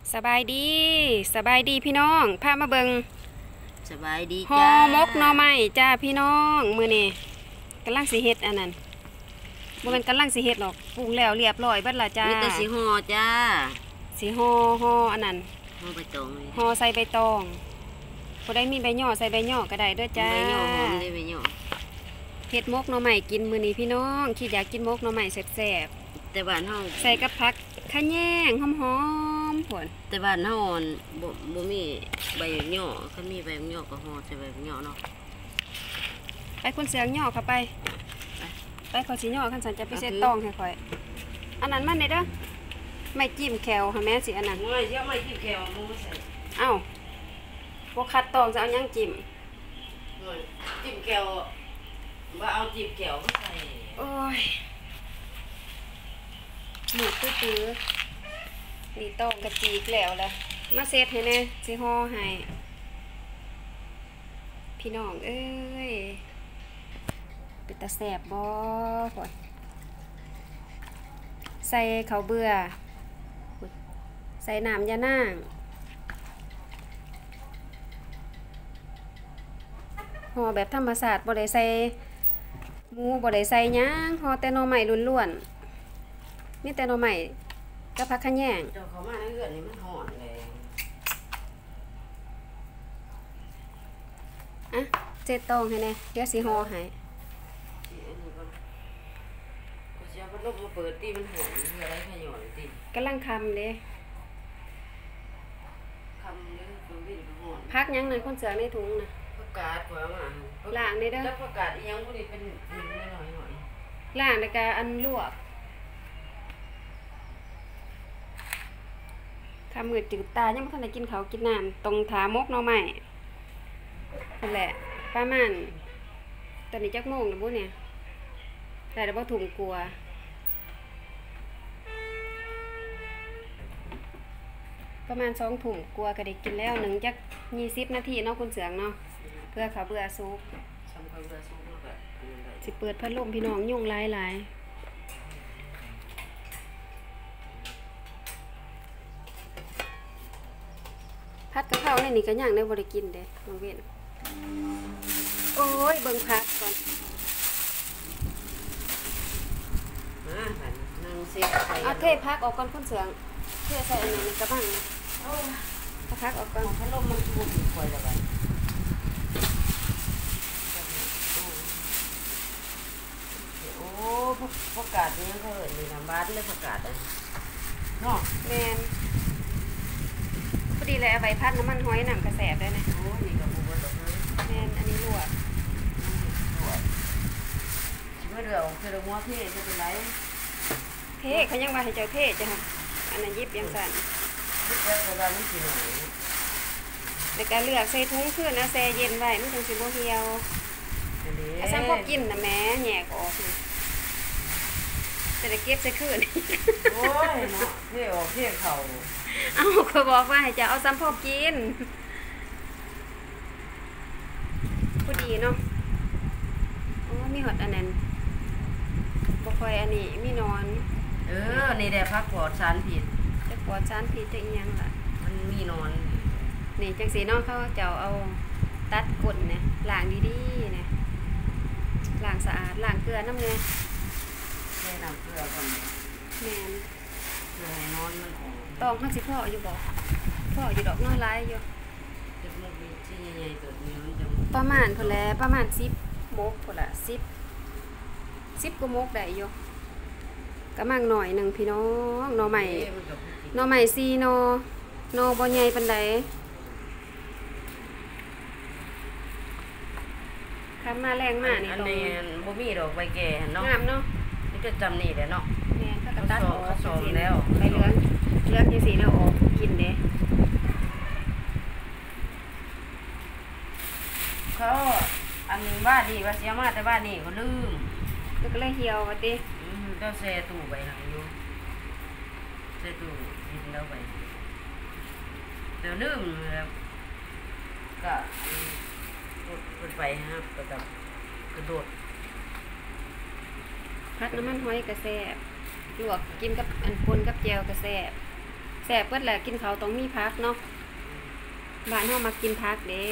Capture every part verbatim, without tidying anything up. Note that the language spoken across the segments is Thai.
สบายดีสบายดีพี่น้องพามาเบิงสบายดีห่อจ้ามกหน่อไม้จ้าพี่น้องมื้อนี้กำลังสิเฮ็ดอันนั้นบ่แม่นกำลังสิเฮ็ดหรอกปรุงแล้วเรียบร้อยเบิดละจ้ามีแต่สีห่อจ้าสิห่อห่ออันนั้นห่อใบตองเลยห่อใส่ใบตองบ่ได้มีใบย่อใส่ใบย่อก็ได้เด้อจ้าใบหย่อหอมได้ใบหย่อเฮ็ดมกหน่อไม้กินมื้อนี้พี่น้องคิดอยากกินมกหน่อไม้แซ่บแต่บ้านเฮาๆใส่กับผักขะแยงหอมๆพุ่นแต่บ้านเฮาบ่บ่มีใบหย่อคันมีใบหย่อก็ห่อใส่ใบหย่อเนาะไปคนเสียงย่อเข้าไปไปขอสิย่อคันสันจะไปเซ็ตตองให้ข่อยอันนั้นมันได้เด้อไม่จิ้มแควค่ะแม่สิอันนั้นไม่เดี๋ยวไม่จิ้มแก้วมึงใส่เอ้าบ่คัดตองจะเอาหยังจิ้มจิ้มแก้วว่าเอาจิ้มแก้วมาใส่โอ้ยหมูตื้อๆนี่ตองกระจีกแล้วล่ะมาเซ็ตให้แน่สิห่อให้พี่น้องเอ้ยเป็นตาแซ่บบ่พ่นใส่ข้าวเบื่อใส่น้ำยานางห่อแบบธรรมชาติบ่ได้ใส่หมูบ่ได้ใส่หยังห่อแต่หน่อไม้ล้วนๆมีแต่หน่อไม้กับผักขะแยงเจ้าเข้ามาในเรือนนี่มันร้อนแรงอ่ะเจ็ดตองให้แน่เดี๋ยวสิห่อให้เจ้าพัดลมมาเปิดตีมันหอนเพื่ออะไรขย่อนตีกำลังคำเด้คำเยอะตัววิ่งหอนพักยังในคนเสือในถุงนะผักกาดกว่ามาล้างได้เด้อแล้วผักกาดยังพวกนี้เป็นนิดหน่อยหน่อยล้างแล้วก็อันลวกคำมืดจืดตายังไม่ทันได้กินเขาวกินน้ำตรงถามกหน่อไม้นั่นแหละประมาณตอนนี้จักโมงแล้วบุเนี่ยแต่เราบ่ถุงกลัวประมาณสองถุงกลัวก็ได้กินแล้วหนึ่งจักยี่สิบนาทีเนาะคุณเสืองเนาะเพื่อเขาเบื่อซุปสิเปิดพัดลมพี่น้องยุ่งหลายหลายพัดกับข้าวในนี่ก็ย่างได้บริกินเด้น้องเวนโอ้ยเบิ่งพักก่อนเอาเทพักออกก่อนคุณเสืองเทใส่อันนี้กระบังนะเอาพักออกก่อนพัดลมมันถูกคอยละไปโอ้ผักกาดนี่เขาเอ่ยมีทำบ้านเลยผักกาดอ่ะเนาะแมนพอดีเลยเอาใบพัดน้ำมันหอยหนังกระแสได้นะโอ้ยนี่กับบุบดอกเลยแมนอันนี้ลวกลวกเมื่อเดือดคือเราม้วนเทจะเป็นไรเทเขายังว่าให้เจ้าเทจ้ะค่ะอันนั้นยิบยังสั่นยิบแล้วเราไม่กินหน่อยในการเลือกใส่ถุงขึ้นนะแช่เย็นไว้ไม่ต้องสิบโมเฮียวอาซ้ำพอกินนะแม่แหยกออกนะจะได้เก็บใส่ขึ้นโอ้ยเนาะเที่ยวเที่ยวเขาเอาเขาบอกว่าให้จะเอาซ้ำพอกินพอดีเนาะโอ้มีหอดอันนั้นบ่ค่อยอันนี้มีนอนเออนี่แหละพักปลอดสารพิษจะปลอดสารพิษจะอีหยังล่ะมันมีนอนนี่จังสีน้องเขาจะเอาตัดก้นเนี่ยล้างดีๆเนี่ยล้างสะอาดล้างเกลือน้ำเนี่ยแค่น้ำเกลือก่อนแม่นเกลือให้นอนมันออกตองมันสิพ่ออยู่บ่พ่ออยู่ดอกน้อยหลายอยู่เด็กมันมีที่ใหญ่ๆตัวนี้มันจะประมาณพุ่นแหละประมาณสิบมกพุ่นละสิบสิบกว่ามกได้อยู่กำลังหน่อยหนึ่งพี่น้องหน่อใหม่หน่อใหม่ซีโนโนบ่ใหญ่ปานใดคำมาแรงมากนี่ตรงนี้บ่มีดอกใบแก่เนาะงามเนาะนี่จะจำนี่แหละเนาะแม่ถ้ากระตัดออกเขาสอมแล้วไปเลือกเลือกจังซี่แล้วออกกินเด้เขาอันบ้านนี่ว่าเสียมาแต่บ้านนี่เขาลืมก็เลยเหี่ยวว่าติเจ้าแช่ตู้ไว้หลังอยู่แช่ตู้กินแล้วไปเดี๋ยวลืมแล้วก็กดกดไปฮะกระโดดกระโดดพัดน้ำมันหอยกระแซ่บลวกกินกับอันปนกับแจวกระแซ่บแซ่บเบิดแหละกินเขาวต้องมีพักเนาะบ้านเฮามากินพักเด้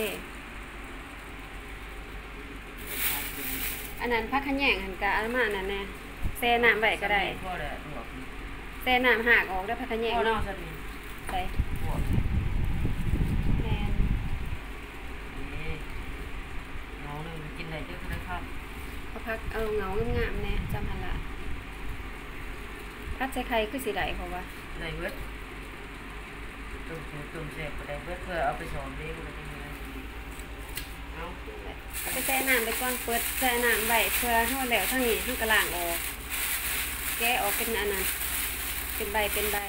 อันนั้นพักขะแยงหันกะอันมานั่นแน่แช่น้ำไว้ก็ได้พ่อแหละตัวแช่น้ำหากออกได้พักขะแยงพ่อเนาะเนาะสัตว์นี่ใส่พวกแม่นนี่น้องนึงกินได้เยอะขนาดครับเอาพักเอาเหงางามๆแน่จำหันละพัดใส่ไข่คือสิได้เพราะว่าได้เบิดตุ่มตุ่มแซ่บก็ได้เบิดเพื่อเอาไปสอนเด็กอะไรอย่างเงี้ยเอาเอาไปแช่น้ำไปก่อนเปิดแช่น้ำไว้เพื่อเฮาแล้วทั้งนี้เฮากระล้างออกแกะออกเป็นอันนั้นเป็นใบเป็นใบ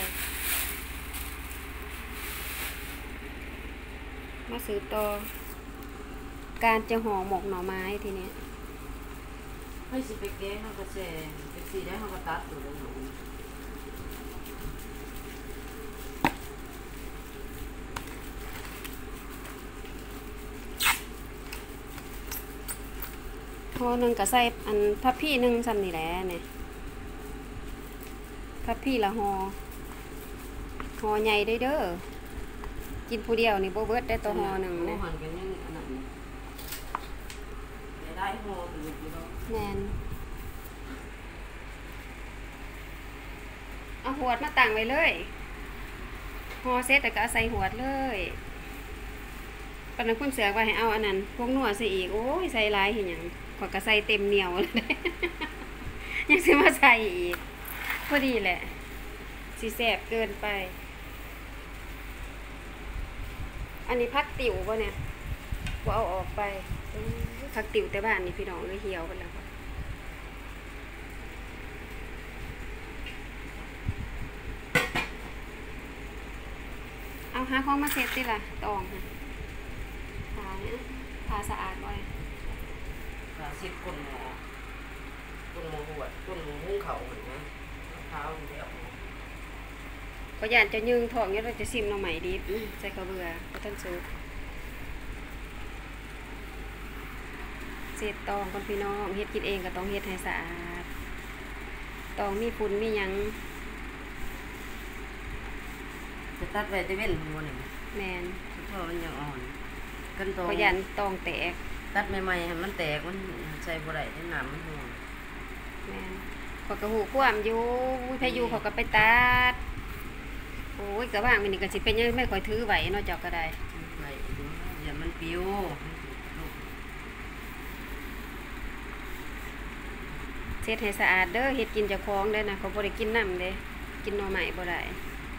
มาสืบต่อการจะห่อหมกหน่อไม้ทีนี้ให้สิไปแก้เขาก็แช่ไปสีได้เขาก็ตัดตัวเลยหนูห่อหนึ่งก็ใส่อันพับพี่หนึ่งซ้ำนี่แหละเนี่ยพับพี่ละห่อห่อใหญ่เด้อเด้อกินผู้เดียวนี่บ่เบิดได้ตัวห่อหนึ่งเนี่เนี่ย ยหันกันยังอันนั้นได้ได้ห่อเป็นอยู่แล้วแมนเอาหวดมาตั้งไว้เลยห่อเสร็จแต่ก็เอาใส่หวดเลยปานนั้นคุณเสือกว่าให้เอาอันนั้นพวกนัวใส่อีกโอ้ยใส่หลายเห็นหยังขอยก็ใส่เต็มเหนียวเลย ยังสิมาใส่อีกพอดีแหละสิแสบเกินไป อันนี้พักติ๋วป่ะเนี่ยว่าเอาออกไปอื้อพักติ๋วแต่บ้านนี่พี่น้องเลยเหี่ยวไปแล้วค่ะเอาหาของมาเซ็ตติล่ะตองค่ะผ่าเนี่ยผ่าสะอาดบ่อยขาสิบก้นหมอก้นหมอหัวก้นหมอหุ้งเข่าเห็นไหมเท้าเดียวก็ย่านจะยึงท้องเนี่ยเราจะซิมหน่อใหม่ดิบอื้อใส่ข้าวเบื่อก็ต้นซุปเศษตองคนพี่น้องเฮ็ดกินเองก็ต้องเฮ็ดให้สะอาดตองมีฝุ่นมีหยังจะตัดไว้แต่เว้นหัวหนึ่งแมนเพราะมันยังอ่อนกันตองก็ยันตองแตกตัดใหม่ๆให้มันแตกมันใส่บ่ได้ที่น้ำมันห่วงแมนขอยกระหูความอยู่พายุเขาก็ไปตัดโอ้ยกระว่างมันนี่ก็สิเป็นยังไม่ค่อยถือไหวเนาะเจ้าก็ได้ไหลดูอย่ามันปิวเช็ดให้สะอาดเด้อเฮ็ดกินเจ้าของเด้อนะเขาบ่ได้กินน้ำเด้กินหน่อไม้บ่ได้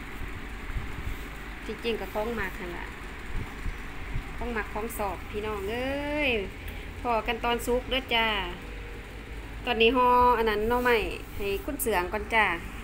จริงๆก็ของมักหั่นล่ะของมักของสอบพี่น้องเอ้ยพอกันตอนสุกเด้อจ้าตอนนี้ห่ออันนั้นหน่อไม้ให้คุณเสืองก่อนจ้า